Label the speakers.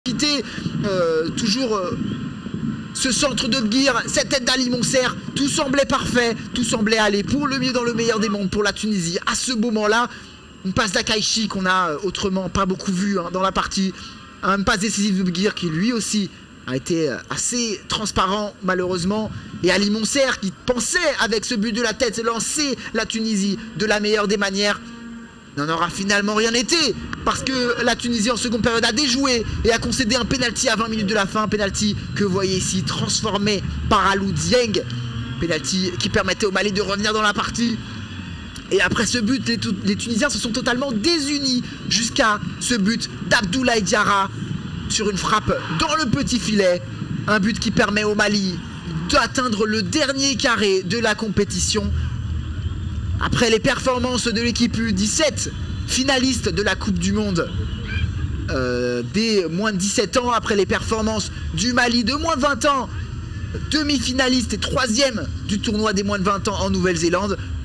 Speaker 1: quitter toujours ce centre de Bgir, cette tête d'Ali Moncser, tout semblait parfait, tout semblait aller pour le mieux dans le meilleur des mondes pour la Tunisie. À ce moment-là, une passe d'Akaichi qu'on a autrement pas beaucoup vu dans la partie, un passe décisive de Bgir qui lui aussi a été assez transparent malheureusement, et Ali Moncser qui pensait avec ce but de la tête lancer la Tunisie de la meilleure des manières. N'en aura finalement rien été parce que la Tunisie en seconde période a déjoué et a concédé un penalty à 20 minutes de la fin, penalty que vous voyez ici transformé par Alou Dieng, penalty qui permettait au Mali de revenir dans la partie. Et après ce but, les Tunisiens se sont totalement désunis jusqu'à ce but d'Abdoulaye Diarra sur une frappe dans le petit filet, un but qui permet au Mali d'atteindre le dernier carré de la compétition. Après les performances de l'équipe U17, finaliste de la Coupe du Monde des moins de 17 ans, après les performances du Mali de moins de 20 ans, demi-finaliste et troisième du tournoi des moins de 20 ans en Nouvelle-Zélande,